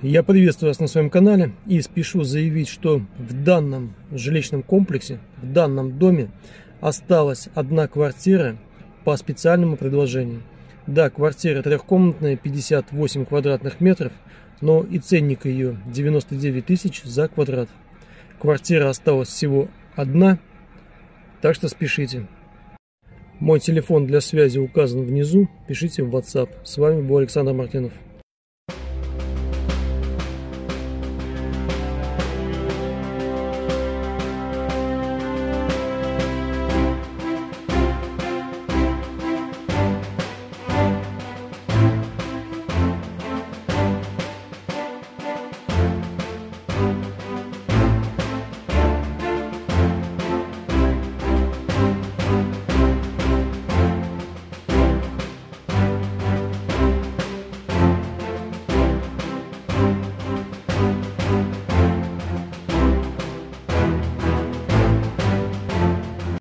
Я приветствую вас на своем канале и спешу заявить, что в данном жилищном комплексе, в данном доме осталась одна квартира по специальному предложению. Да, квартира трехкомнатная, 58 квадратных метров, но и ценник ее 99 тысяч за квадрат. Квартира осталась всего одна, так что спешите. Мой телефон для связи указан внизу, пишите в WhatsApp. С вами был Александр Мартынов.